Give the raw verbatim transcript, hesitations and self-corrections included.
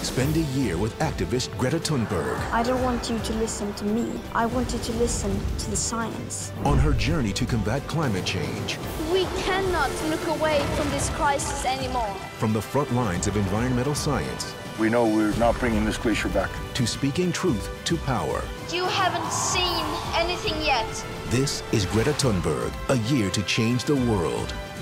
Spend a year with activist Greta Thunberg I don't want you to listen to me. I want you to listen to the science. on her journey to combat climate change. We cannot look away from this crisis anymore. From the front lines of environmental science We know we're not bringing this glacier back. to speaking truth to power. You haven't seen anything yet. This is Greta Thunberg, a year to change the world.